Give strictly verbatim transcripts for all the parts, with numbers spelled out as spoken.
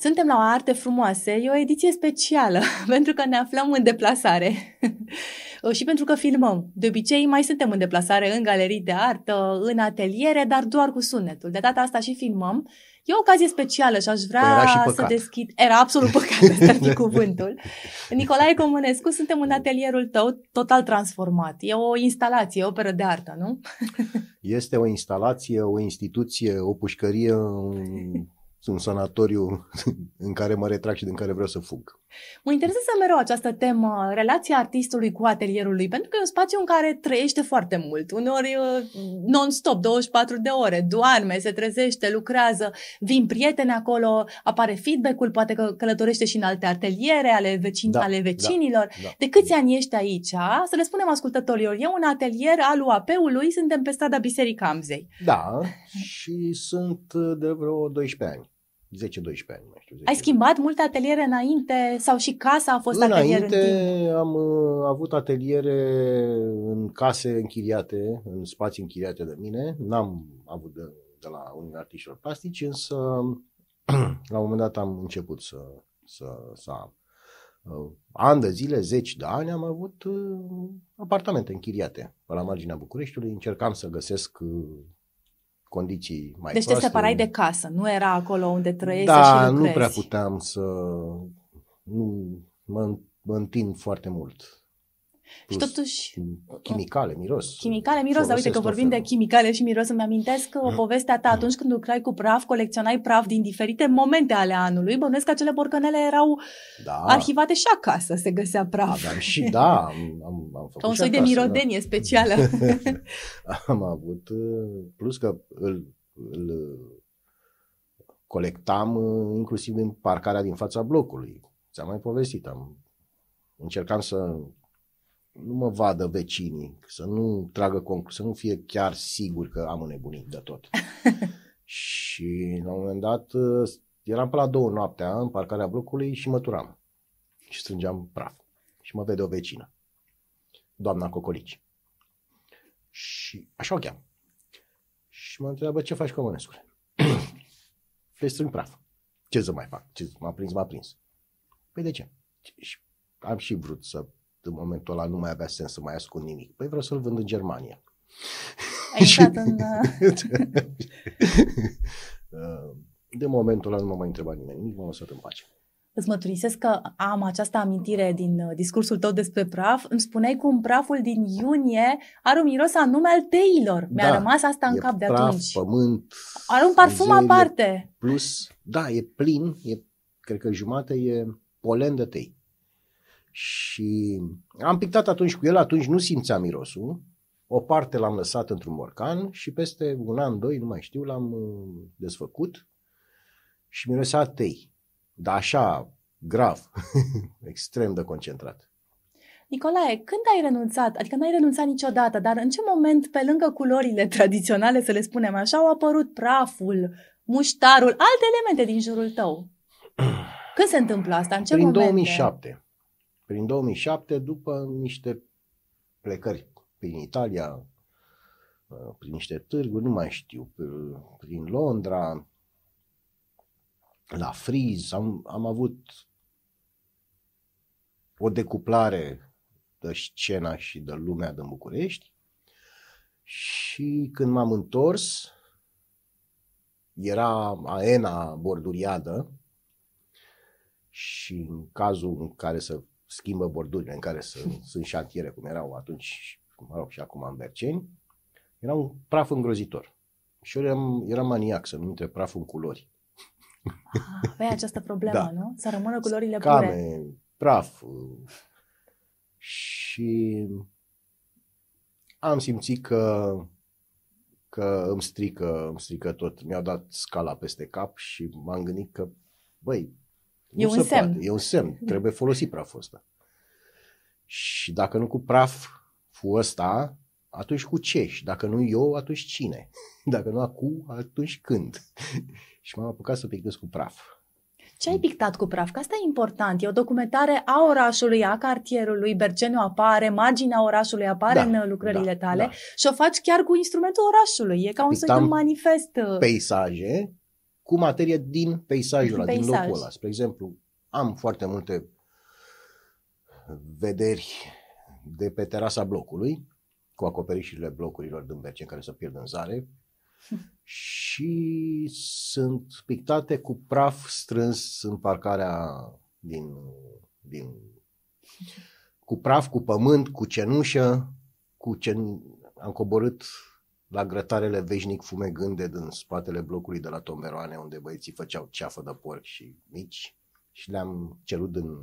Suntem la Arte Frumoase, e o ediție specială, pentru că ne aflăm în deplasare și pentru că filmăm. De obicei mai suntem în deplasare în galerii de artă, în ateliere, dar doar cu sunetul. De data asta și filmăm. E o ocazie specială și aș vrea păi să deschid... Era absolut păcat, ăsta ar fi cuvântul. Nicolae Comănescu, suntem în atelierul tău total transformat. E o instalație, o operă de artă, nu? Este o instalație, o instituție, o pușcărie, un, un sanatoriu în care mă retrag și din care vreau să fug. Mă interesează mereu această temă, relația artistului cu atelierul lui, pentru că e un spațiu în care trăiește foarte mult, uneori non-stop, douăzeci și patru de ore, doarme, se trezește, lucrează, vin prieteni acolo, apare feedback-ul, poate că călătorește și în alte ateliere ale, vecin, da, ale vecinilor. Da, da. De câți ani ești aici? Să le spunem ascultătorilor, e un atelier al U A P-ului, suntem pe strada Biserica Amzei. Da, și sunt de vreo doisprezece ani. zece doisprezece ani, mai știu. zece. Ai schimbat multe ateliere înainte sau și casa a fost înainte atelier în timp? am uh, avut ateliere în case închiriate, în spații închiriate de mine. N-am avut de, de la unii artiști plastici, însă la un moment dat am început să, să, să am. Uh, ani de zile, zeci de ani am avut uh, apartamente închiriate pe la marginea Bucureștiului. Încercam să găsesc uh, condiții mai deci proaste. te separai de casă, nu era acolo unde trăiești da, și lucrezi. Nu prea puteam să... Nu, mă, mă întind foarte mult. Și totuși... Chimicale, miros. Chimicale, miros, dar uite că vorbim de chimicale și miros, îmi amintesc că o poveste a ta atunci când lucrai cu praf, colecționai praf din diferite momente ale anului. Bănuiesc că acele borcanele erau da. arhivate și acasă, se găsea praf. Aveam și, da, am, am, am făcut ca un și soi acasă, de mirodenie da. specială. Am avut, plus că îl, îl colectam inclusiv în parcarea din fața blocului. Ți-am mai povestit, am încercam să nu mă vadă vecinii, să nu tragă concluzii, să nu fie chiar sigur că am înnebunit de tot. Și la un moment dat eram pe la două noaptea în parcarea blocului și mă turam și strângeam praf. Și mă vede o vecină, doamna Cocolici. Și așa o cheam. Și mă întreabă, ce faci, Comănescule? Păi strâng praf. Ce să mai fac? Ce, m-a prins, m-a prins. Păi de ce? Și am și vrut să, în momentul ăla nu mai avea sens să mai ascund nimic. Păi vreau să-l vând în Germania. Ai intrat în... De momentul ăla nu m-a mai întrebat nimeni nimic, m-am lăsat în pace. Îți mărturisesc că am această amintire din discursul tău despre praf. Îmi spuneai cum praful din iunie are un miros anume al teilor. Mi-a da, rămas asta în cap de praf, atunci. Pământ, are un parfum mizerie, aparte. Plus, da, e plin, e, cred că jumate e polen de tei. Și am pictat atunci cu el, atunci nu simțeam mirosul. O parte l-am lăsat într-un borcan și peste un an, doi, nu mai știu, l-am desfăcut și mirosea tei. Dar așa, grav, extrem de concentrat. Nicolae, când ai renunțat, adică n-ai renunțat niciodată, dar în ce moment, pe lângă culorile tradiționale, să le spunem așa, au apărut praful, muștarul, alte elemente din jurul tău? Când se întâmplă asta? În ce Prin momente? două mii șapte. Prin două mii șapte, după niște plecări prin Italia, prin niște târguri, nu mai știu, prin Londra, la Friz, am, am avut o decuplare de scena și de lumea din București și când m-am întors, era aena borduriadă și în cazul în care se schimbă bordurile, în care sunt, sunt șantiere, cum erau atunci, mă rog, și acum în Berceni, era un praf îngrozitor. Și eu eram, eram maniac să nu intre praful în culori. Ah, aveai această problemă, da. Nu? Să rămână culorile Scame, pure. praf. Și am simțit că, că îmi strică, îmi strică tot. Mi-au dat scala peste cap și m-am gândit că, băi, e un semn. Poate. E un semn. Trebuie folosit praful ăsta. Și dacă nu cu praful ăsta, atunci cu ce? Și dacă nu eu, atunci cine? Dacă nu acum, atunci când? Și m-am apucat să pictez cu praf. Ce ai pictat cu praf? Că asta e important. E o documentare a orașului, a cartierului, Berceniu apare, marginea orașului apare da, în lucrările da, tale da. Și o faci chiar cu instrumentul orașului. E ca un soi de manifest. Peisaje cu materie din peisajul ăla, din Peisaj. locul ăla. Spre exemplu, am foarte multe vederi de pe terasa blocului, cu acoperișurile blocurilor din Berceni care se pierd în zare și sunt pictate cu praf strâns în parcarea din, din cu praf, cu pământ, cu cenușă, cu cen... am coborât la grătarele veșnic fumegânde din spatele blocului de la Tomberoane, unde băieții făceau ceafă de porc și mici și le-am cerut din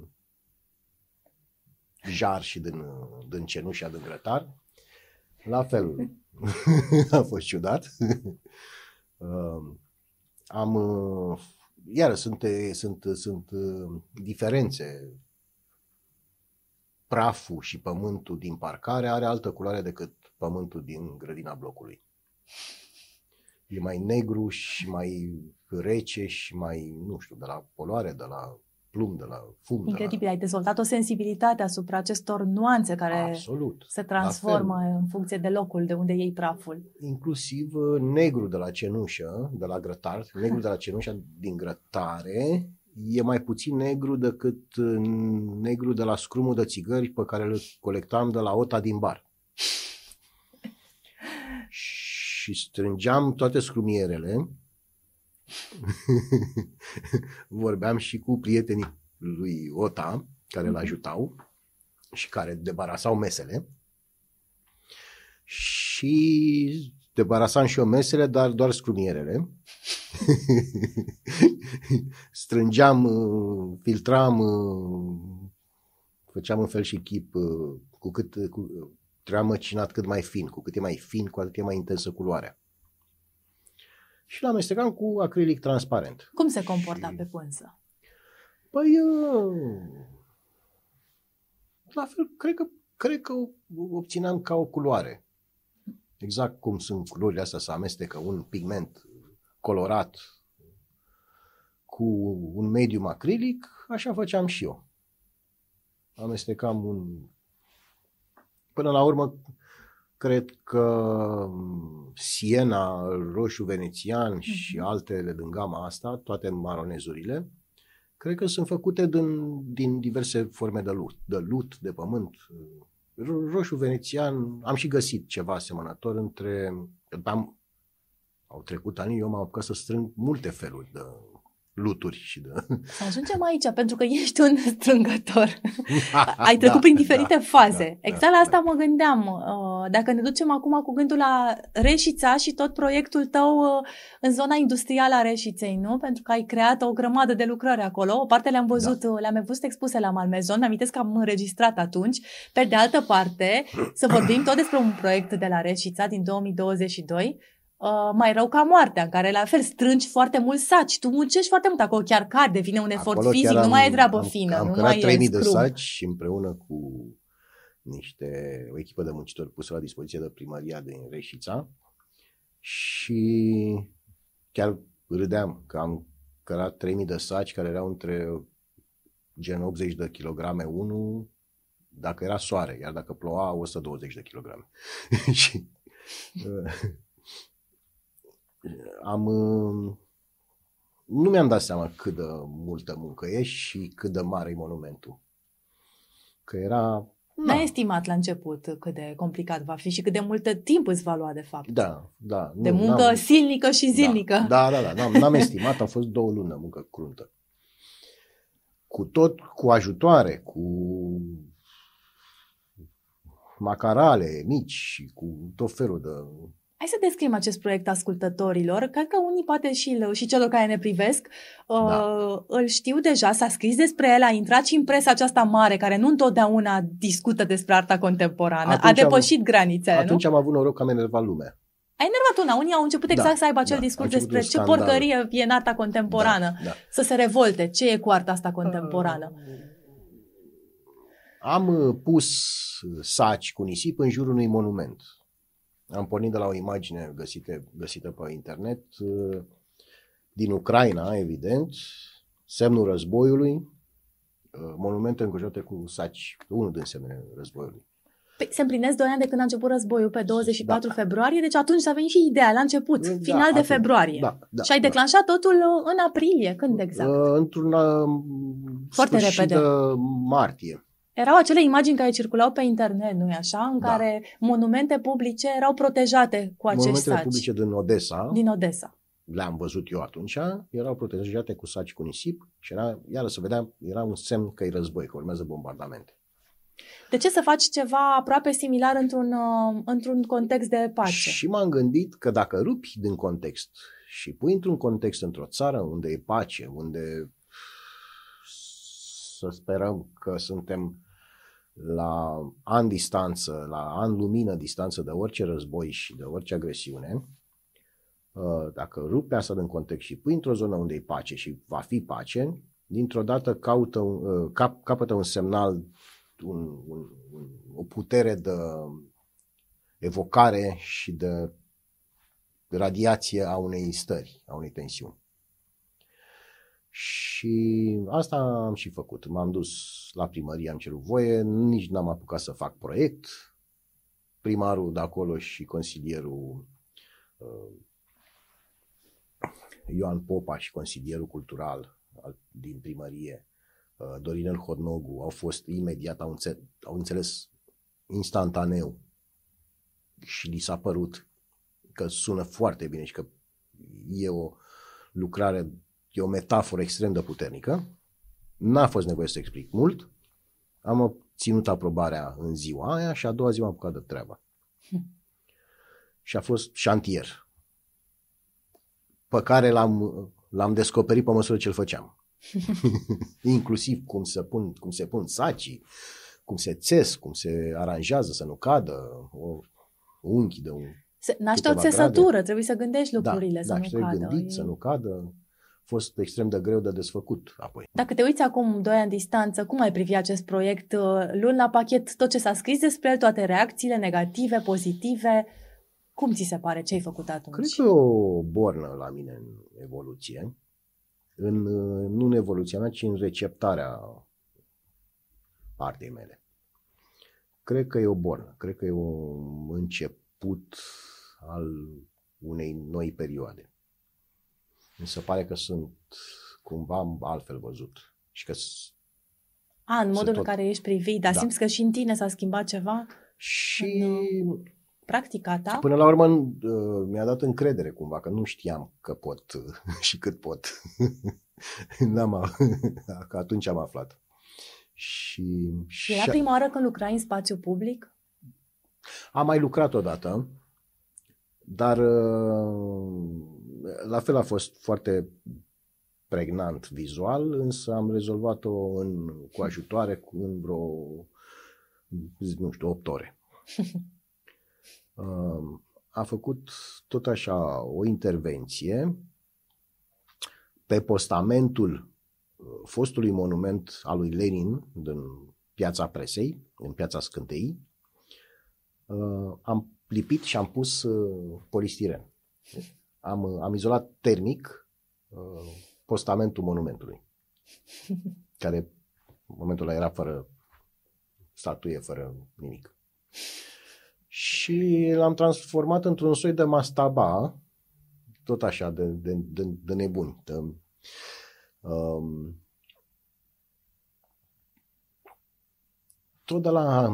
jar și din, din cenușa din grătar. La fel, a fost ciudat. uh, am, uh, iară, sunt, sunt, sunt uh, diferențe. Praful și pământul din parcare are altă culoare decât pământul din grădina blocului. E mai negru și mai rece și mai, nu știu, de la poluare, de la plumb, de la fum. Incredibil, de la... ai dezvoltat o sensibilitate asupra acestor nuanțe care Absolut. se transformă în funcție de locul de unde iei praful. Inclusiv negru de la cenușă, de la grătar, negru de la cenușa din grătare e mai puțin negru decât negru de la scrumul de țigări pe care îl colectam de la ota din bar. Și strângeam toate scrumierele. Vorbeam și cu prietenii lui Ota, care îl ajutau și care debarasau mesele. Și debarasam și eu mesele, dar doar scrumierele. Strângeam, filtram, făceam în fel și chip, cu cât cu, trebuia măcinat cât mai fin, cu cât e mai fin, cu atât e mai intensă culoarea. Și l-amestecam cu acrilic transparent. Cum se comporta și... pe pânză? Păi, la fel, cred că, cred că obțineam ca o culoare. Exact cum sunt culorile astea, să amestecă un pigment colorat cu un medium acrilic, așa făceam și eu. Amestecam un... Până la urmă, cred că siena, roșu venețian și altele din gama asta, toate maronezurile, cred că sunt făcute din, din diverse forme de lut, de lut, de pământ. Roșu venețian, am și găsit ceva asemănător între... Am, au trecut ani, eu m-am apucat să strâng multe feluri de luturi și de... Să ajungem aici, pentru că ești un strângător. Ai trecut da, prin diferite da, faze. Da, exact da, la asta da. mă gândeam. Dacă ne ducem acum cu gândul la Reșița și tot proiectul tău în zona industrială a Reșiței, nu? Pentru că ai creat o grămadă de lucrări acolo. O parte le-am văzut, da. le-am văzut expuse la Malmezon. Mi-amintesc că am înregistrat atunci. Pe de altă parte, să vorbim tot despre un proiect de la Reșița din două mii douăzeci și doi, Uh, mai rău ca moartea, în care la fel strângi foarte mult saci, tu muncești foarte mult acolo, chiar cad, devine un efort acolo fizic, am, nu mai e treabă am, fină, am nu creat mai trei mii e de scrum. saci împreună cu niște, o echipă de muncitori pusă la dispoziție de primăria din Reșița și chiar râdeam că am creat trei mii de saci care erau între gen optzeci de kilograme unul, dacă era soare, iar dacă ploua o sută douăzeci de kilograme. Și am, nu mi-am dat seama cât de multă muncă e și cât de mare e monumentul. Că era... N-ai estimat la început cât de complicat va fi și cât de mult timp îți va lua, de fapt. Da, da. De nu, muncă n-am, silnică și zilnică. Da, da, da, da n-am, n-am estimat, au fost două luni de muncă cruntă. Cu tot, cu ajutoare, cu macarale mici și cu tot felul de... Hai să descriem acest proiect ascultătorilor. Cred că unii, poate și, și celor care ne privesc, da. uh, îl știu deja, s-a scris despre el, a intrat și în presa aceasta mare, care nu întotdeauna discută despre arta contemporană. Atunci a depășit am, granițele, Atunci nu? am avut noroc că am enervat lumea. Ai enervat una. Unii au început exact da, să aibă acel da, discurs despre ce porcărie e în arta contemporană. Da, da. Să se revolte. Ce e cu arta asta contemporană? Uh, am pus saci cu nisip în jurul unui monument. Am pornit de la o imagine găsită, găsită pe internet, din Ucraina, evident, semnul războiului, monumente înconjurate cu saci, unul din semnele războiului. Păi, se împlinesc doi ani de când a început războiul pe douăzeci și patru da. februarie, deci atunci a venit și ideea, la început, da, final atunci. de februarie. Da, da, și ai declanșat da. totul în aprilie, când exact? Uh, într-un uh, Foarte repede. de martie. Erau acele imagini care circulau pe internet, nu-i așa? În da. care monumente publice erau protejate cu acești Monumentele saci. publice din Odessa. Din Odessa. Le-am văzut eu atunci, erau protejate cu saci cu nisip și era, iară să vedeam, era un semn că e război, că urmează bombardamente. De ce să faci ceva aproape similar într-un, uh, într-un context de pace? Și m-am gândit că dacă rupi din context și pui într-un context într-o țară unde e pace, unde să sperăm că suntem la ani distanță, la ani lumină distanță de orice război și de orice agresiune, dacă rupi asta din context și pui într-o zonă unde e pace și va fi pace, dintr-o dată caută un, cap, capătă un semnal, un, un, un, o putere de evocare și de radiație a unei stări, a unei tensiuni. Și asta am și făcut. M-am dus la primărie, am cerut voie, nici n-am apucat să fac proiect. Primarul de acolo și consilierul uh, Ioan Popa și consilierul cultural din primărie, uh, Dorinel Hodnogu, au fost imediat, au înțeles, au înțeles instantaneu și li s-a părut că sună foarte bine și că e o lucrare, e o metaforă extrem de puternică. N-a fost nevoie să explic mult. Am obținut aprobarea în ziua aia și a doua zi m-am apucat de treabă. Hm. Și a fost șantier pe care l-am, l-am descoperit pe măsură ce îl făceam. Inclusiv cum se pun, cum se pun sacii, cum se țes, cum se aranjează să nu cadă, o unchi de un... Se naște o țesătură, trebuie să gândești lucrurile, da, să da, nu trebuie cadă. gândit, e... să nu cadă. A fost extrem de greu de desfăcut apoi. Dacă te uiți acum doi ani distanță, cum ai privi acest proiect, luând la pachet tot ce s-a scris despre el, toate reacțiile negative, pozitive? Cum ți se pare? Ce ai făcut atunci? Cred că e o bornă la mine în evoluție. În, nu în evoluția mea, ci în receptarea artei mele. Cred că e o bornă. Cred că e un început al unei noi perioade. Mi se pare că sunt cumva altfel văzut. Și că A, în modul tot... în care ești privit, dar da. Simți că și în tine s-a schimbat ceva? Și... În practica ta? Până la urmă mi-a dat încredere cumva, că nu știam că pot și cât pot. N-am, că atunci am aflat. Și... Era prima oară când lucrai în spațiu public? Am mai lucrat odată, dar la fel a fost foarte pregnant vizual, însă am rezolvat-o în, cu ajutoare în vreo, nu știu, opt ore. A făcut tot așa o intervenție pe postamentul fostului monument al lui Lenin din Piața Presei, în Piața Scânteii. Am lipit și am pus polistiren. Am, am izolat termic postamentul monumentului, care în momentul ăla era fără statuie, fără nimic. Și l-am transformat într-un soi de mastaba, tot așa, de, de, de, de nebuni. De, um, tot de la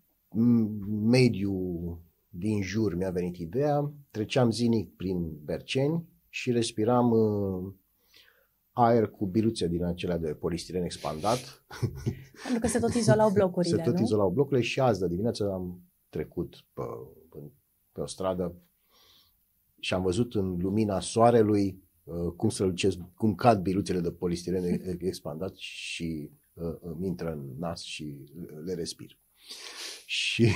mediul din jur mi-a venit ideea, treceam zilnic prin Berceni și respiram uh, aer cu biluțe din acelea de polistiren expandat. Pentru că se tot izolau blocurile, Se tot nu? izolau blocurile și azi de dimineață am trecut pe, pe, pe o stradă și am văzut în lumina soarelui uh, cum, strălucesc, cum cad biluțele de polistiren expandat și uh, îmi intră în nas și le respir. Și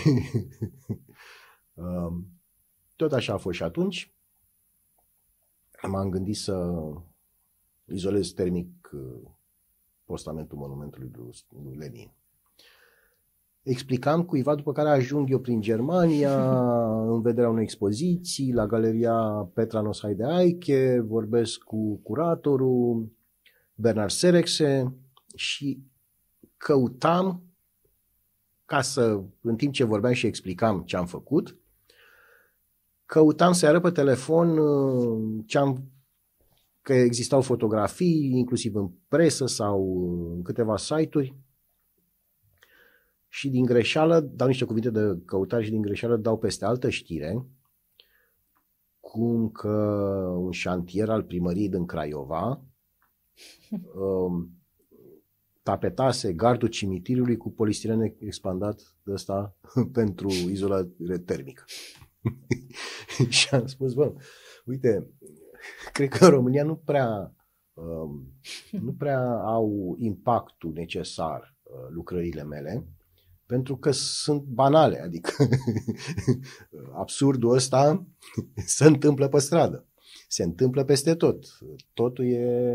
uh, tot așa a fost și atunci. M-am gândit să izolez termic uh, postamentul monumentului lui Lenin. Explicam cuiva, după care ajung eu prin Germania în vederea unei expoziții la Galeria Petra Noshaide Aiche, vorbesc cu curatorul Bernard Serexe și căutam ca să, în timp ce vorbeam și explicam ce am făcut, căutam să arăt pe telefon ce am, că existau fotografii, inclusiv în presă sau în câteva site-uri, și din greșeală dau niște cuvinte de căutare și din greșeală dau peste altă știre, cum că un șantier al primăriei din Craiova um, tapetase gardul cimitirului cu polistiren expandat de ăsta pentru izolare termică. Și am spus, bă, uite, cred că în România nu prea, um, nu prea au impactul necesar uh, lucrările mele, pentru că sunt banale, adică absurdul ăsta se întâmplă pe stradă, se întâmplă peste tot. Totul e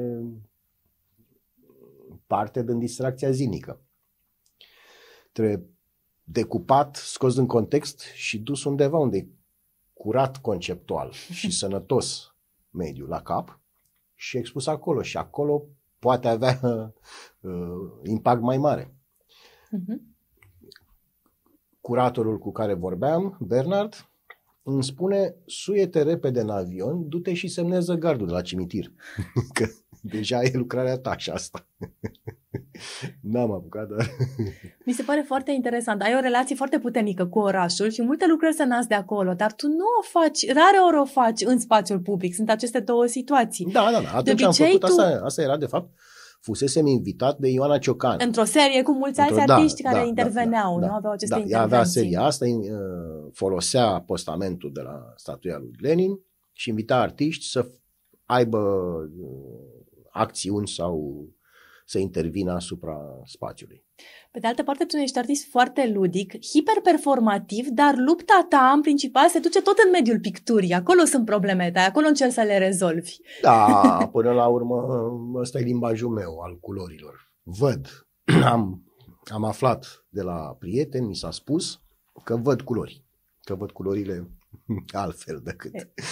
parte din distracția zilnică. Trebuie decupat, scos din context și dus undeva unde e curat conceptual și sănătos mediul la cap și expus acolo. Și acolo poate avea uh, impact mai mare. Uh-huh. Curatorul cu care vorbeam, Bernard, îmi spune, suie-te repede în avion, du-te și semnează gardul de la cimitir. Că deja e lucrarea ta și asta. N-am apucat, dar... Mi se pare foarte interesant. Ai o relație foarte puternică cu orașul și multe lucrări se nasc de acolo, dar tu nu o faci, rare ori o faci în spațiul public. Sunt aceste două situații. Da, da, da. Atunci am făcut, tu... asta, asta era de fapt, fusesem invitat de Ioana Ciocan. Într-o serie cu mulți alți Într-o, artiști da, care da, interveneau, da, nu? Da, Aveau aceste da, intervenții. Ea avea seria asta, folosea postamentul de la statuia lui Lenin și invita artiști să aibă acțiuni sau să intervină asupra spațiului. Pe de altă parte, tu ești artist foarte ludic, hiperperformativ, dar lupta ta în principal se duce tot în mediul picturii. Acolo sunt problemele tale, acolo încerci să le rezolvi. Da, până la urmă, ăsta e limbajul meu al culorilor. Văd, am, am aflat de la prieteni, mi s-a spus că văd culori, că văd culorile altfel decât...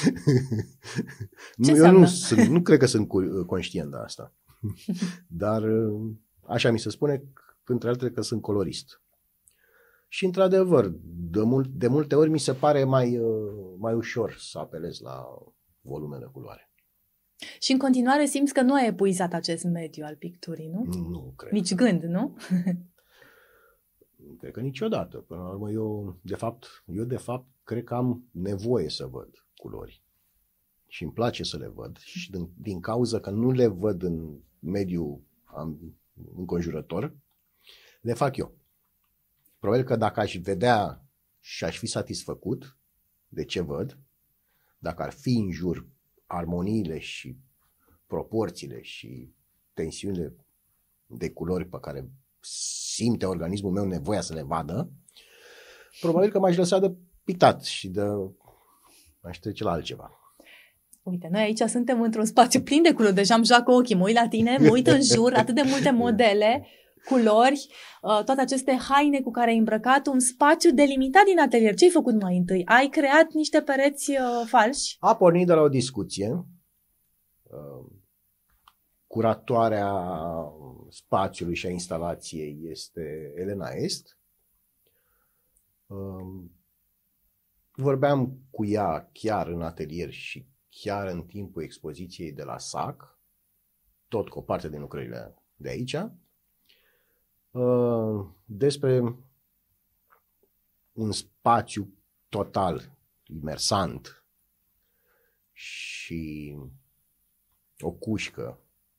Ce nu, eu nu, sunt, nu cred că sunt conștient de asta. Dar așa mi se spune, între altele, că sunt colorist. Și într-adevăr, de, mult, de multe ori mi se pare mai, mai ușor să apelez la volume de culoare. Și în continuare simți că nu ai epuizat acest mediu al picturii, nu? Nu cred. Nici gând, nu? Cred că niciodată. Până la urmă, eu de fapt, eu de fapt cred că am nevoie să văd culori. Și îmi place să le văd. Și din, din cauza că nu le văd în mediul înconjurător, le fac eu. Probabil că dacă aș vedea și aș fi satisfăcut de ce văd, dacă ar fi în jur armoniile și proporțiile și tensiunile de culori pe care simte organismul meu nevoia să le vadă, probabil că m-aș lăsa de pictat și de aș trece la altceva. Uite, noi aici suntem într-un spațiu plin de culori, deja îmi joacă ochii, mă uit la tine, mă uit în jur, atât de multe modele, culori, toate aceste haine cu care ai îmbrăcat, un spațiu delimitat din atelier. Ce ai făcut mai întâi? Ai creat niște pereți falși? A pornit de la o discuție. Curatoarea spațiului și a instalației este Elena Est. Vorbeam cu ea chiar în atelier și chiar în timpul expoziției de la S A C, tot cu o parte din lucrările de aici, despre un spațiu total imersant și o cușcă,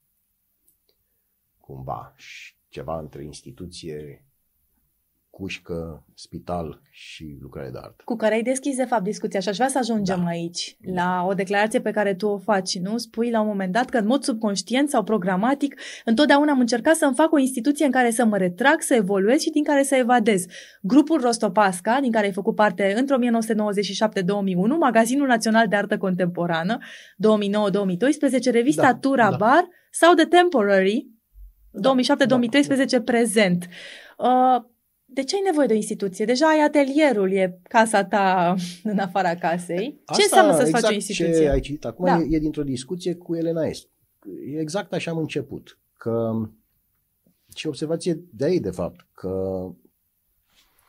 cumva, și ceva între instituție, cușcă, spital și lucrare de artă. Cu care ai deschis, de fapt, discuția și aș vrea să ajungem da. aici, la o declarație pe care tu o faci, nu? Spui la un moment dat că în mod subconștient sau programatic, întotdeauna am încercat să-mi fac o instituție în care să mă retrag, să evoluez și din care să evadez. Grupul Rostopasca, din care ai făcut parte între o mie nouă sute nouăzeci și șapte - două mii unu, Magazinul Național de Artă Contemporană, două mii nouă - două mii doisprezece, revista da, Tura da. Bar sau The Temporary, da, două mii șapte - două mii treisprezece, da. Prezent. Uh, De ce ai nevoie de o instituție? Deja ai atelierul, e casa ta în afara casei. Asta, ce înseamnă să-ți exact faci o instituție? Ce ai citit acum da. e, e dintr-o discuție cu Elena Est. Exact așa am început. Că, și observație de aici, de fapt, că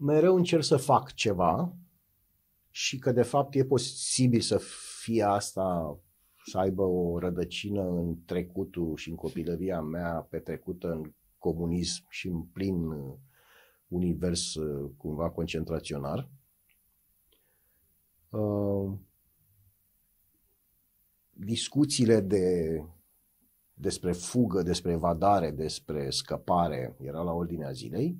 mereu încerc să fac ceva și că de fapt e posibil să fie asta, să aibă o rădăcină în trecutul și în copilăria mea petrecută în comunism și în plin univers cumva concentraționar. Uh, discuțiile de, despre fugă, despre evadare, despre scăpare erau la ordinea zilei.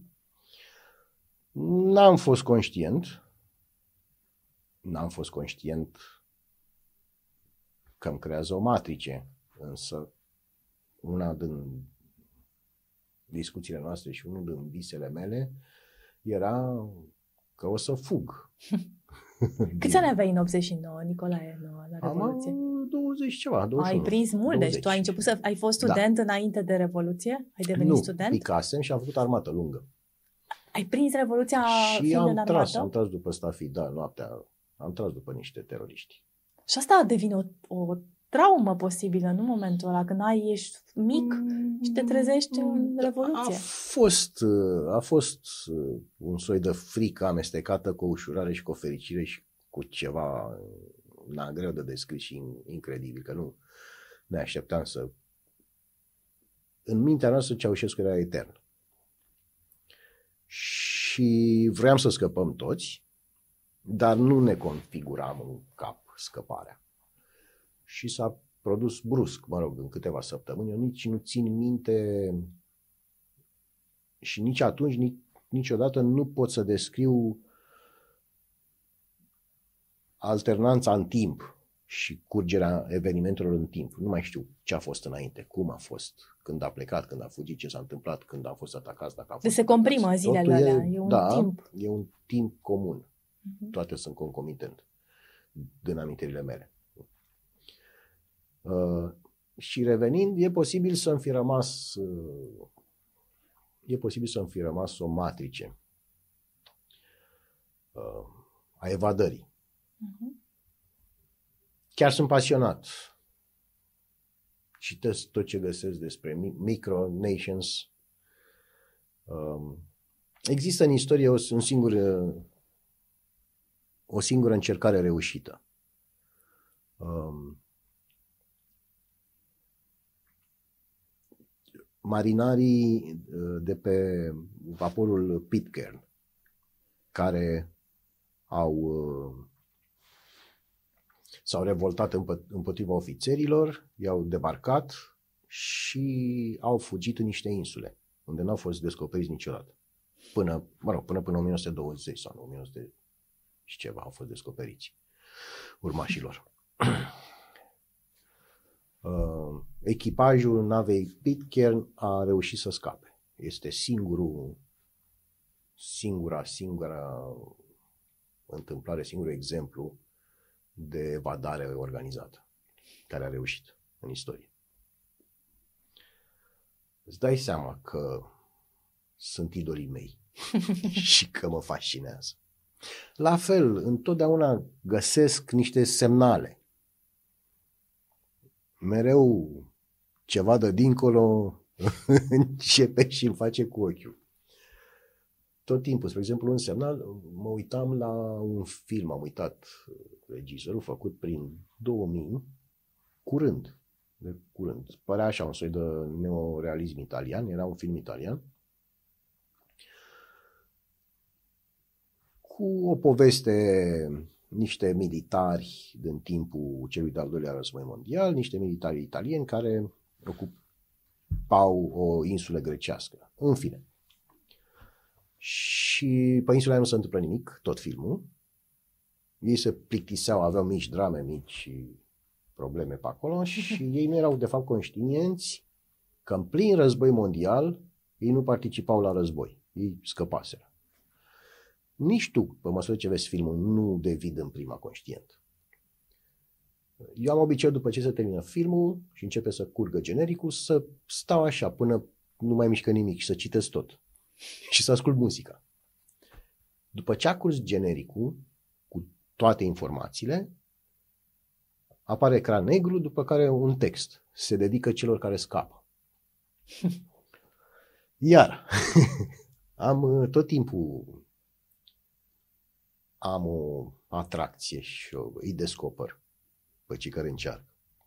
N-am fost conștient, n-am fost conștient că îmi creează o matrice, însă una din discuțiile noastre și unul din visele mele era că o să fug. Câți ani aveai în optzeci și nouă, Nicolae, la Revoluție? Am douăzeci ceva, douăzeci și unu. Ai prins mult, douăzeci. Deci tu ai început să... Ai fost student da. Înainte de Revoluție? Ai devenit nu, student? Nu, picasem și am făcut armată lungă. Ai prins Revoluția și fiind am în armată? tras, am tras după stafii, da, noaptea. Am tras după niște teroriști. Și asta devine o, o traumă posibilă, nu, în momentul ăla, când ai, ești mic și te trezești în Revoluție. A fost, a fost un soi de frică amestecată cu o ușurare și cu o fericire și cu ceva na, greu de descris și incredibil, că nu ne așteptam să... În mintea noastră Ceaușescu era etern. Și vreau să scăpăm toți, dar nu ne configuram în cap scăparea. Și s-a produs brusc, mă rog, în câteva săptămâni. Eu nici nu țin minte și nici atunci, nici, niciodată nu pot să descriu alternanța în timp și curgerea evenimentelor în timp. Nu mai știu ce a fost înainte, cum a fost, când a plecat, când a fugit, ce s-a întâmplat, când a fost atacat, dacă a fost Deci se comprimă atacați. Zilele alea, e un da, timp. e un timp comun. Uh-huh. Toate sunt concomitent din amintirile mele. Uh, și revenind, e posibil să-mi fi rămas uh, e posibil să-mi fi rămas o matrice uh, a evadării. Uh-huh. Chiar sunt pasionat. Citesc tot ce găsesc despre micro-nations. Uh, există în istorie o, un singur, uh, o singură încercare reușită. Uh, marinarii de pe vaporul Pitcairn, care au s-au revoltat împotriva ofițerilor, i-au debarcat și au fugit în niște insule, unde n-au fost descoperiți niciodată. Până, mă rog, până până o mie nouă sute douăzeci sau o mie nouă sute și ceva au fost descoperiți urmașilor. Uh, echipajul navei Pitcairn a reușit să scape. Este singurul, singura, singura întâmplare, singurul exemplu de evadare organizată care a reușit în istorie. Îți dai seama că sunt idolii mei și că mă fascinează. La fel, întotdeauna găsesc niște semnale. Mereu ceva de dincolo începe și îl face cu ochiul. Tot timpul, spre exemplu, un semnal, mă uitam la un film, am uitat regizorul, făcut prin două mii, curând, de curând. Părea așa un soi de neorealism italian, era un film italian, cu o poveste, niște militari din timpul celui de-al doilea război mondial, niște militari italieni care ocupau o insulă grecească. În fine. Și pe insula nu se întâmplă nimic, tot filmul. Ei se plictiseau, aveau mici drame, mici probleme pe acolo și ei nu erau de fapt conștienți că în plin război mondial ei nu participau la război. Ei scăpaseră. Nici tu, pe măsură ce vezi filmul, nu devii în prima conștient. Eu am obiceiul, după ce se termină filmul și începe să curgă genericul, să stau așa până nu mai mișcă nimic și să citesc tot. Și să ascult muzica. După ce a curs genericul, cu toate informațiile, apare ecran negru, după care un text. Se dedică celor care scapă. Iar am tot timpul am o atracție și o, îi descoper pe cei care încearcă.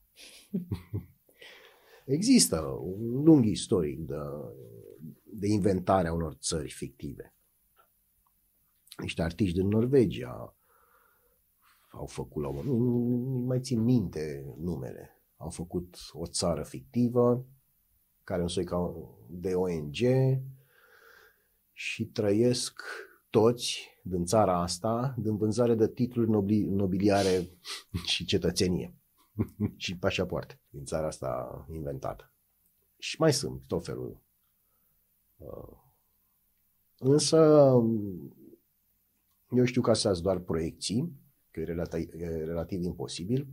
Există un lung istoric de, de inventare a unor țări fictive. Niște artiști din Norvegia au făcut la un moment, nu, nu mai țin minte numele, au făcut o țară fictivă, care e un soi ca de O N G și trăiesc toți din țara asta din vânzare de titluri nobili, nobiliare și cetățenie și pașapoarte din țara asta inventată. Și mai sunt tot felul. Însă eu știu că astea sunt doar proiecții, că e relativ, e relativ imposibil.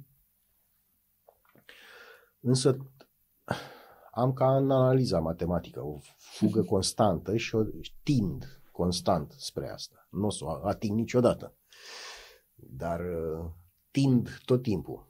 Însă am ca în analiza matematică o fugă constantă și o tind constant spre asta. Nu o să o ating niciodată, dar tind tot timpul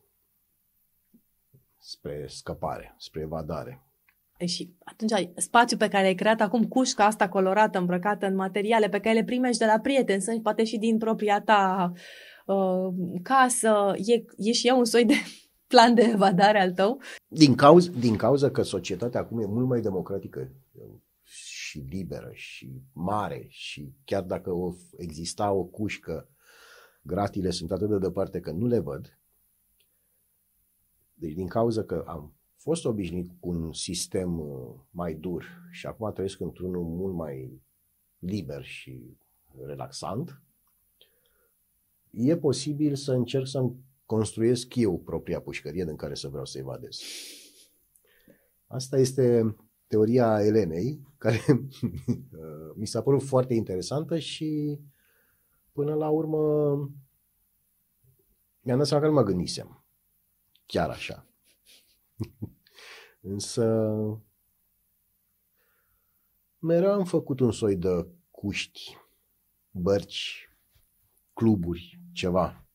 spre scăpare, spre evadare. Și atunci spațiul pe care ai creat acum, cușca asta colorată, îmbrăcată în materiale pe care le primești de la prieteni, sunt poate și din propria ta uh, casă, e, e și ea un soi de plan de evadare al tău? Din cauza, din cauza că societatea acum e mult mai democratică și liberă și mare și chiar dacă o, exista o cușcă, gratile sunt atât de departe că nu le văd. Deci din cauza că am fost obișnuit cu un sistem mai dur și acum trăiesc într-unul mult mai liber și relaxant, e posibil să încerc să-mi construiesc eu propria pușcărie din care să vreau să evadez. Asta este teoria Elenei, care mi s-a părut foarte interesantă și până la urmă mi-am dat seama că nu mă gândisem chiar așa. Însă mereu am făcut un soi de cuști, bărci, cluburi, ceva.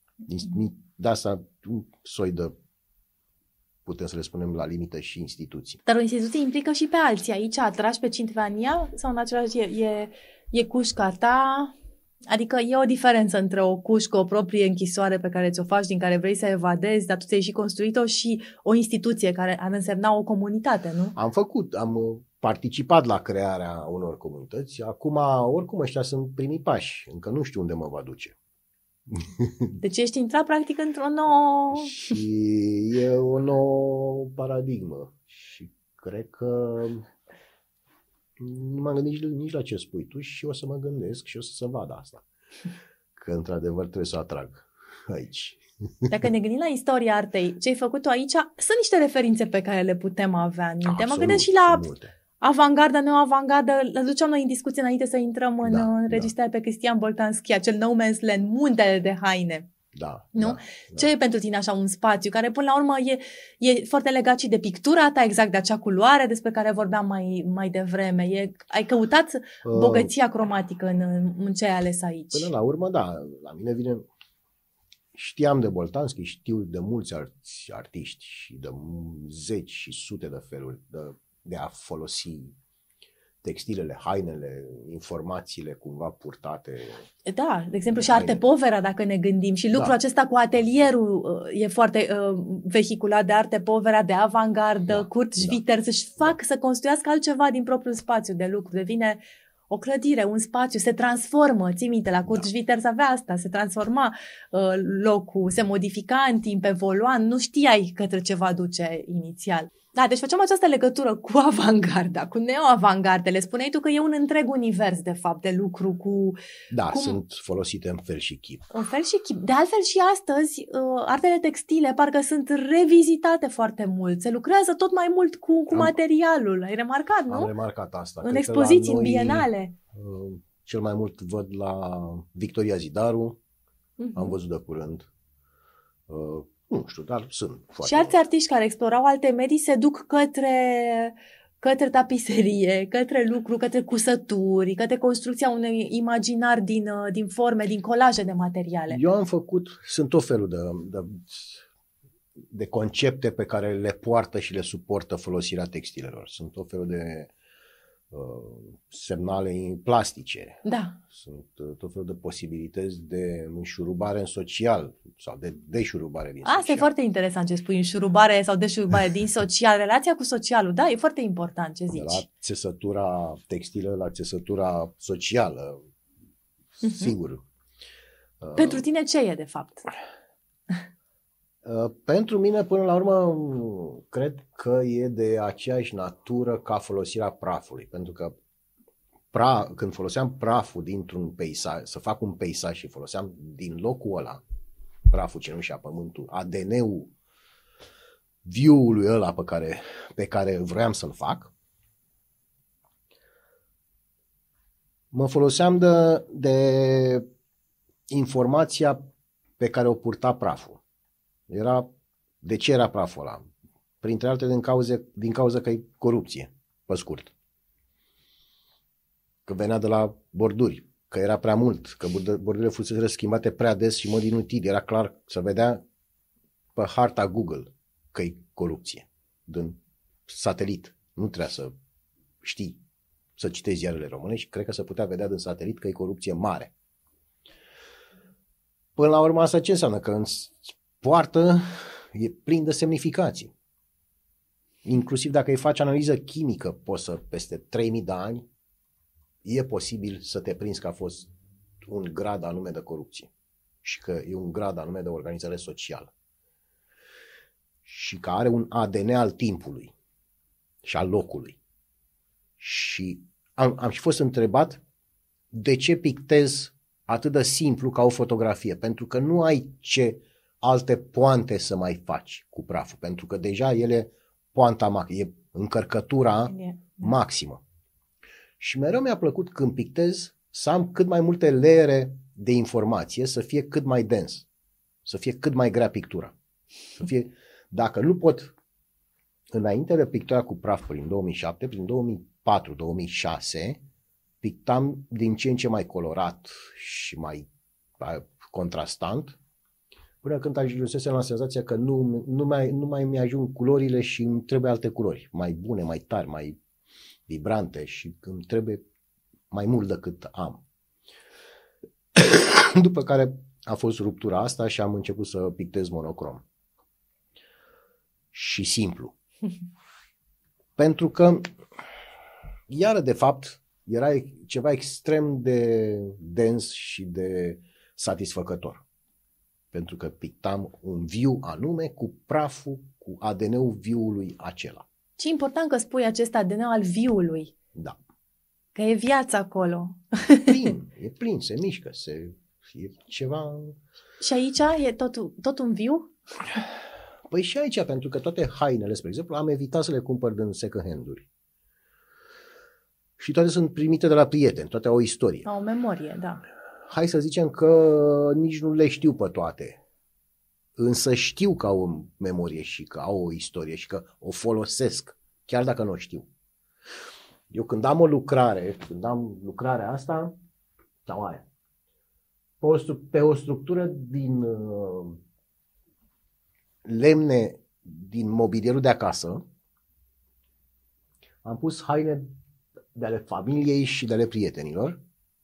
De asta un soi de, putem să le spunem la limită, și instituții. Dar o instituție implică și pe alții. Aici atragi pe cineva în ea sau în același e, e, e cușca ta? Adică e o diferență între o cușcă, o proprie închisoare pe care ți-o faci, din care vrei să evadezi, dar tu ți-ai și construit-o, și o instituție care ar însemna o comunitate, nu? Am făcut, am participat la crearea unor comunități. Acum, oricum, ăștia sunt primii pași. Încă nu știu unde mă va duce. Deci ești intrat practic într-o nouă... Și e o nouă paradigmă. Și cred că nu m-am gândit nici la ce spui tu și o să mă gândesc și o să se vadă asta. Că într-adevăr trebuie să atrag aici. Dacă ne gândim la istoria artei, ce ai făcut tu aici, sunt niște referințe pe care le putem avea în minte. Absolut, mă gândesc și la avangardă, neo-avangardă. Le duceam noi în discuție înainte să intrăm în da, înregistrare da. pe Cristian Boltanski, acel No Man's Land, muntele de haine. Da, nu? Da, ce da. e pentru tine așa un spațiu care până la urmă e, e foarte legat și de pictura ta, exact de acea culoare despre care vorbeam mai, mai devreme. E, ai căutat bogăția cromatică în, în ce ai ales aici. Până la urmă, da. La mine vine... Știam de Boltanski, știu de mulți arți, artiști și de zeci și sute de feluri de, de a folosi textilele, hainele, informațiile cumva purtate. Da, de exemplu și Arte Povera, dacă ne gândim. Și lucrul da. acesta cu atelierul e foarte uh, vehiculat de Arte Povera, de avangardă, da. Kurt Schwitter, da. să-și fac da. să construiască altceva din propriul spațiu de lucru. Devine o clădire, un spațiu, se transformă. Ții minte, la Kurt da. Schwitter să avea asta, se transforma uh, locul, se modifica în timp, evolua, nu știai către ce va duce inițial. Da, deci facem această legătură cu avangarda, cu neo-avangardele. Spuneai tu că e un întreg univers, de fapt, de lucru cu... Da, cum... sunt folosite în fel și chip. În fel și chip. De altfel și astăzi, uh, artele textile parcă sunt revizitate foarte mult. Se lucrează tot mai mult cu, cu am, materialul. Ai remarcat, nu? Am remarcat asta. În Cred expoziții, noi, în bienale. Uh, cel mai mult văd la Victoria Zidaru. Uh-huh. Am văzut de curând. Uh, Nu știu, dar sunt foarte... Și alți artiști care explorau alte medii se duc către, către tapiserie, către lucru, către cusături, către construcția unui imaginar din, din forme, din colaje de materiale. Eu am făcut, sunt tot felul de, de, de concepte pe care le poartă și le suportă folosirea textilelor. Sunt tot felul de semnale plastice. Da. Sunt tot felul de posibilități de înșurubare în social sau de deșurubare din social. Asta e foarte interesant ce spui, înșurubare sau deșurubare din social, relația cu socialul, da, e foarte important ce zici. De la țesătura textilă la țesătura socială, uh-huh. sigur. Pentru tine ce e, de fapt? Pentru mine, până la urmă, cred că e de aceeași natură ca folosirea prafului. Pentru că pra, când foloseam praful dintr-un peisaj, să fac un peisaj și foloseam din locul ăla, praful, cenușa, pământul, A D N-ul viului ăla pe care, pe care vroiam să-l fac, mă foloseam de, de informația pe care o purta praful. Era, de ce era praful ăla? Printre altele din cauze, din cauza că e corupție, pe scurt. Că venea de la borduri, că era prea mult, că bordurile fusese schimbate prea des și în mod inutil. Era clar, să vedea pe harta Google că e corupție. Din satelit. Nu trebuia să știi, să citești ziarele românești. Cred că se putea vedea din satelit că e corupție mare. Până la urmă, asta ce înseamnă? Că în poartă e plin de semnificații. Inclusiv dacă îi faci analiză chimică, poți să, peste trei mii de ani, e posibil să te prinzi că a fost un grad anume de corupție și că e un grad anume de organizare socială și că are un A D N al timpului și al locului. Și am, am și fost întrebat de ce pictez atât de simplu ca o fotografie, pentru că nu ai ce alte poante să mai faci cu praful, pentru că deja ele poanta, e încărcătura maximă. Și mereu mi-a plăcut când pictez să am cât mai multe leere de informație, să fie cât mai dens, să fie cât mai grea pictura. Să fie, dacă nu pot, înainte de pictura cu praf prin două mii șapte, prin două mii patru două mii șase, pictam din ce în ce mai colorat și mai contrastant, până când ajunsesem la senzația că nu, nu, mai, nu mai mi-ajung culorile și îmi trebuie alte culori, mai bune, mai tari, mai vibrante și îmi trebuie mai mult decât am. După care a fost ruptura asta și am început să pictez monocrom. Și simplu. Pentru că, iară de fapt, era ceva extrem de dens și de satisfăcător. Pentru că pictam un viu anume cu praful, cu A D N-ul viului acela. Ce important că spui acest A D N al viului. Da. Că e viața acolo. E plin, e plin, se mișcă, se, e ceva... Și aici e tot, tot un viu? Păi și aici, pentru că toate hainele, spre exemplu, am evitat să le cumpăr din second hand-uri. Și toate sunt primite de la prieteni, toate au o istorie. Au o memorie, da. Hai să zicem că nici nu le știu pe toate. Însă știu că au o memorie și că au o istorie și că o folosesc, chiar dacă nu o știu. Eu când am o lucrare, când am lucrarea asta, sau aia, pe o, pe o structură din uh, lemne, din mobilierul de acasă, am pus haine de ale familiei și de ale prietenilor.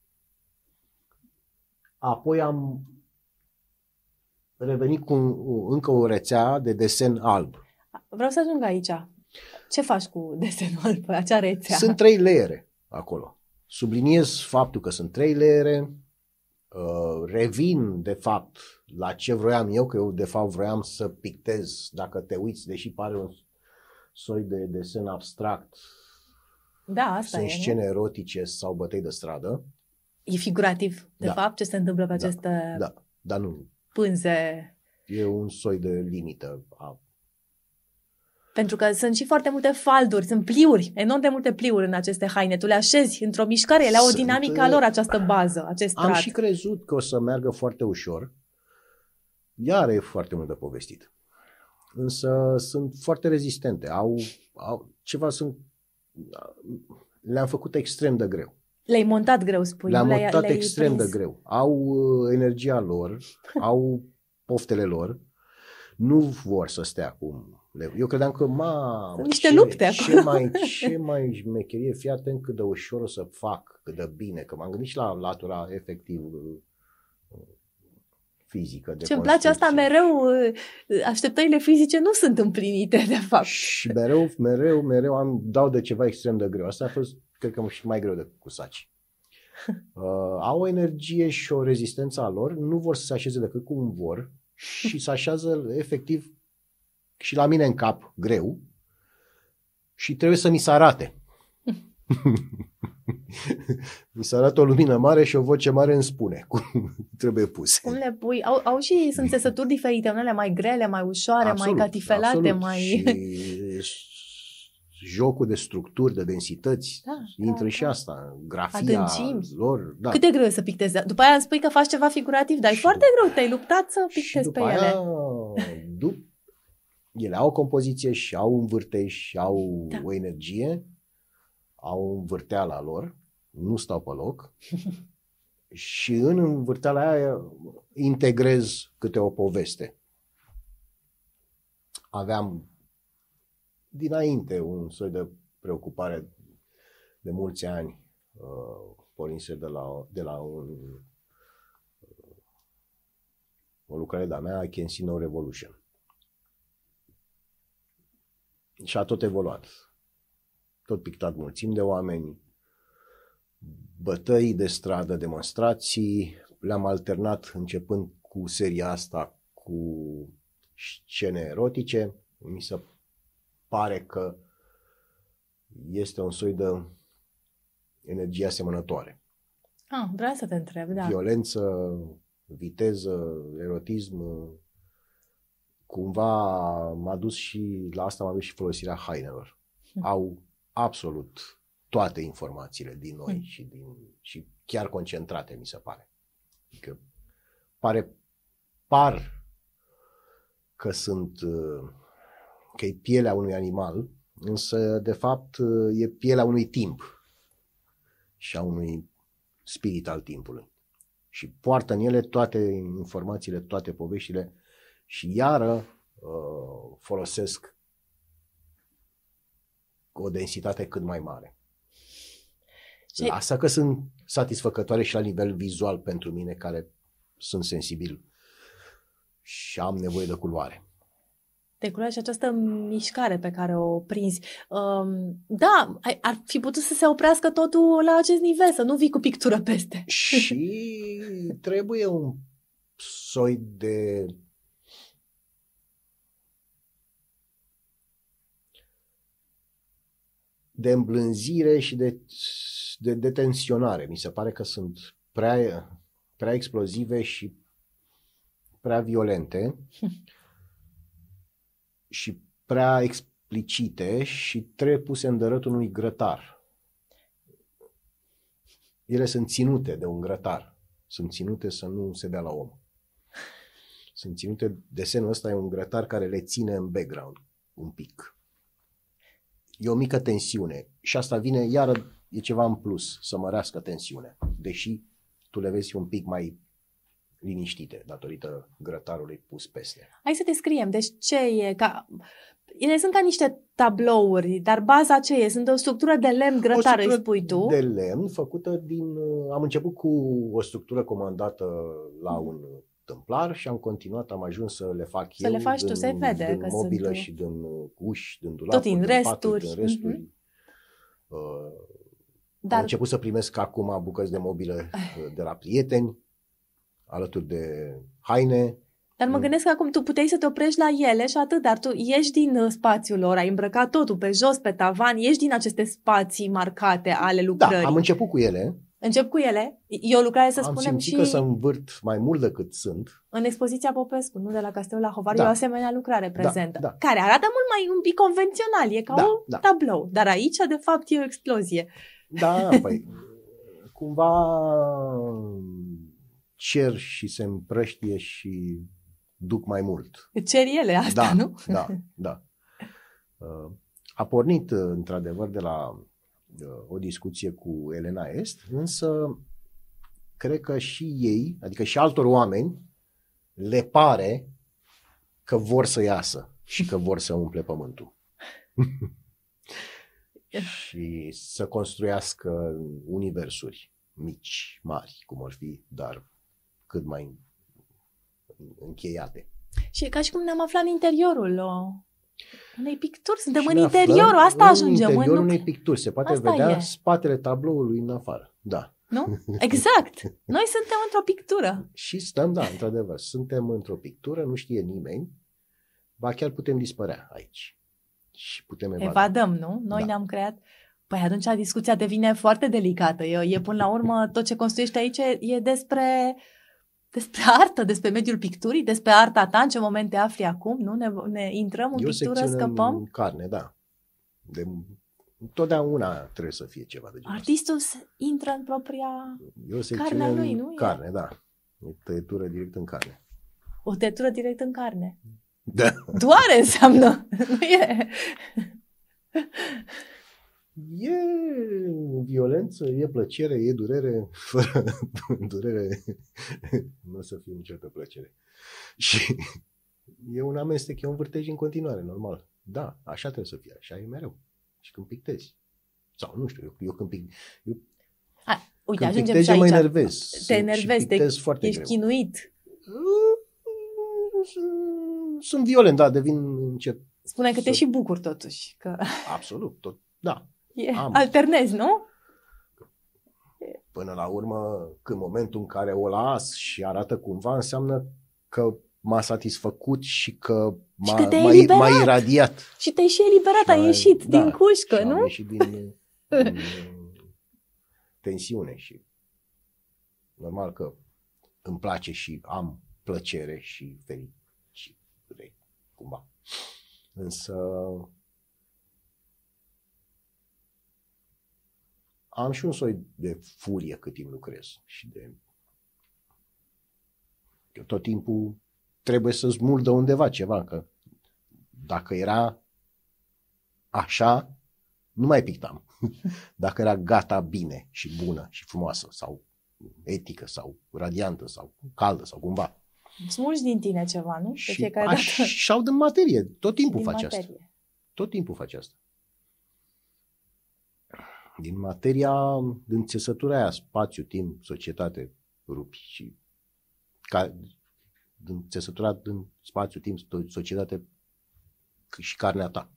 Apoi am revenit cu încă o rețea de desen alb. Vreau să ajung aici. Ce faci cu desenul alb pe acea rețea? Sunt trei leere acolo. Subliniez faptul că sunt trei leere. Revin, de fapt, la ce vroiam eu, că eu, de fapt, vroiam să pictez, dacă te uiți, deși pare un soi de desen abstract. Da, asta sunt e, scene nu? erotice sau bătăi de stradă. E figurativ, de da. fapt, ce se întâmplă pe aceste da, da, dar nu. pânze. E un soi de limită. A... Pentru că sunt și foarte multe falduri, sunt pliuri, enorm de multe pliuri în aceste haine. Tu le așezi într-o mișcare, ele au o dinamică a lor, această bază, acest strat. Am și crezut că o să meargă foarte ușor. Iar e foarte mult de povestit. Însă sunt foarte rezistente. Au, au ceva, sunt... Le-am făcut extrem de greu. Le-ai montat greu, spui. Le-am le-ai, montat le-ai extrem prins. de greu. Au uh, energia lor, au poftele lor nu vor să stea acum. Eu credeam că, ma, sunt niște ce, lupte ce acolo. mai, ce mai șmecherie, fii atent cât de ușor o să fac, cât de bine, că m-am gândit și la latura efectiv fizică de Ce îmi place asta mereu, așteptările fizice nu sunt împlinite, de fapt. Și mereu, mereu, mereu am, dau de ceva extrem de greu. Asta a fost, cred că, și mai greu decât cu saci. Uh, au o energie și o rezistență a lor, nu vor să se așeze decât cum vor și se așează efectiv și la mine în cap, greu, și trebuie să mi se arate. Mi se arată o lumină mare și o voce mare îmi spune cum trebuie puse. Cum le pui? Au, au și sunt țesături diferite, unele mai grele, mai ușoare, absolut, mai catifelate, absolut. mai... Și jocul de structuri, de densități, da, intră da, și da. Asta, grafia adâncimi lor. Da. Cât de greu e să pictezi? După aia spui că faci ceva figurativ, dar și e foarte după... greu, te-ai luptat să pictezi pe aia, ele. Dup... Ele au o compoziție și au un vârtej și au da. o energie, au învârteala lor, nu stau pe loc și în învârteala aia integrez câte o poveste. Aveam dinainte un soi de preocupare de mulți ani, uh, pornise de la, de la un, uh, o lucrare de-a mea, I Can See No Revolution. Și a tot evoluat. Tot pictat mulțimi de oameni, bătăi de stradă, demonstrații, le-am alternat începând cu seria asta cu scene erotice. Mi se pare că este un soi de energie asemănătoare. Ah, vreau să te întreb, da. Violență, viteză, erotism, cumva m-a dus și, la asta m-a dus și folosirea hainelor. Hmm. Au absolut toate informațiile din noi hmm. și, din, și chiar concentrate, mi se pare. Adică pare, par că sunt, că e pielea unui animal, însă de fapt e pielea unui timp și a unui spirit al timpului. Și poartă în ele toate informațiile, toate poveștile și iară folosesc o densitate cât mai mare. Ce... Asta că sunt satisfăcătoare și la nivel vizual pentru mine, care sunt sensibil și am nevoie de culoare. De culoare și această mișcare pe care o prinzi. Um, da, ar fi putut să se oprească totul la acest nivel, să nu vii cu pictură peste. Și trebuie un soi de de îmblânzire și de, de detenționare. Mi se pare că sunt prea, prea explozive și prea violente și prea explicite și trebuie puse în dărătul unui grătar. Ele sunt ținute de un grătar. Sunt ținute să nu se dea la om. Sunt ținute, desenul ăsta e un grătar care le ține în background un pic. E o mică tensiune și asta vine, iară, e ceva în plus, să mărească tensiunea, deși tu le vezi un pic mai liniștite datorită grătarului pus peste. Hai să descriem, deci ce e? Ca... Ele sunt ca niște tablouri, dar baza ce e? Sunt o structură de lemn grătar, îi spui tu? De lemn, făcută din... Am început cu o structură comandată la un tâmplar și am continuat, am ajuns să le fac să eu. le faci din, tu, se vede din că mobilă sunt... și din uși, din dulapuri, tot din din resturi. paturi, din resturi. Mm-hmm. Uh, Dar... Am început să primesc acum bucăți de mobilă de la prieteni, alături de haine. Dar mă gândesc că acum tu puteai să te oprești la ele și atât, dar tu ieși din spațiul lor, ai îmbrăcat totul pe jos, pe tavan, ieși din aceste spații marcate ale lucrării. Da, am început cu ele. Încep cu ele. E o lucrare, să am spunem, și... Am simțit că să învârt mai mult decât sunt. În expoziția Popescu, nu de la Castelul la Hovar, da. e o asemenea lucrare prezentă, da, da. care arată mult mai un pic convențional, e ca da, un da. tablou. Dar aici, de fapt, e o explozie. Da, păi, cumva cer și se împrăștie și duc mai mult. Cer ele asta, da, nu? Da, da. A pornit, într-adevăr, de la o discuție cu Elena Est, însă cred că și ei, adică și altor oameni, le pare că vor să iasă și că vor să umple pământul. Și să construiască universuri mici, mari, cum ar fi, dar cât mai încheiate. Și e ca și cum ne-am aflat în interiorul o, unei picturi. Suntem Și în ne interiorul, asta în ajungem. interiorul în unei picturi. Se poate Asta vedea e. spatele tabloului în afară. Da. Nu? Exact. Noi suntem într-o pictură. Și stăm, da, într-adevăr, suntem într-o pictură, nu știe nimeni, ba chiar putem dispărea aici. Și putem evada. Evadăm, nu? Noi Da. ne-am creat. Păi atunci discuția devine foarte delicată. E, e până la urmă tot ce construiești aici e, e despre, despre artă, despre mediul picturii, despre arta ta, în ce moment te afli acum, nu? Ne, ne intrăm în E o pictură, secțiune scăpăm. în carne, da. De, întotdeauna trebuie să fie ceva de genul ăsta. Artistul se- intră în propria... E o secțiune carnea în lui, nu? E- carne, da. E tăietură direct în carne. O tăietură direct în carne. Da. Doare înseamnă. Nu e... E violență, e plăcere, e durere. Fără durere nu o să fie niciodată plăcere. Și e un amestec, e un vârtej în continuare, normal. Da, așa trebuie să fie, așa e mereu. Și când pictezi. Sau nu știu, eu, eu când pic... Eu, A, uite, când ajungem pictezi, și eu mă aici. enervez. Te enervezi, și te, pictez foarte ești greu. chinuit. Sunt violent, da, devin încet. Spune că te Să- și bucuri totuși. Că Absolut, tot, da. e, Am. alternezi, nu? Până la urmă, când momentul în care o las și arată cumva, înseamnă că m-a satisfăcut și că m-a, că te-ai m-a, eliberat. m-a iradiat. Și te-ai și eliberat, Și ai am- ieșit da, din cușcă, și am nu? ieșit din, din tensiune și normal că îmi place și am plăcere și fericire, cumva. Însă am și un soi de furie cât timp lucrez și de... Eu tot timpul trebuie să smuldă undeva ceva, că dacă era așa, nu mai pictam. Dacă era gata bine și bună și frumoasă sau etică sau radiantă sau caldă sau cumva. Smulgi din tine ceva, nu? De Și fiecare dată. așa din materie. Tot timpul Din faci asta. materie. Tot timpul faci asta. Din materia, din țesătura aia, spațiu, timp, societate, rupi și ca, din țesătura din spațiu, timp, societate și carnea ta.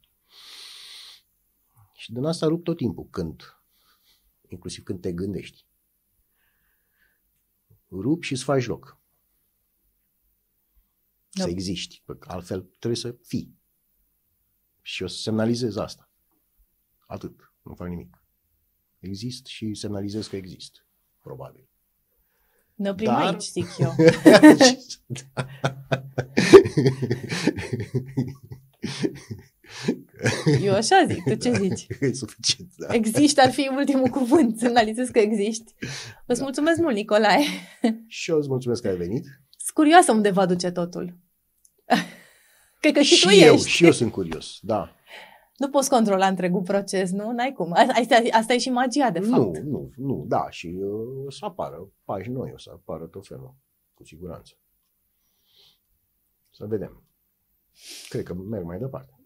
Și din asta rup tot timpul, când, inclusiv când te gândești. Rup și îți faci loc. Da. Să existi, că altfel trebuie să fii. Și o să semnalizez asta. Atât, nu fac nimic. Exist și semnalizez că exist, probabil. Ne oprim Dar- aici, zic eu. Eu așa zic, tu ce zici? E suficient, da. Existi ar fi ultimul cuvânt, semnalizez că existi. Îți Da. mulțumesc mult, Nicolae. Și eu îți mulțumesc că ai venit. Sunt curioasă unde va duce totul. Cred că și, Și tu eu, ești. și eu sunt curios, da. Nu poți controla întregul proces, nu? N-ai cum. Asta, asta e și magia, de fapt. Nu, nu, nu, da, și uh, o să apară pași noi, o să apară tot felul, cu siguranță. Să vedem. Cred că merg mai departe.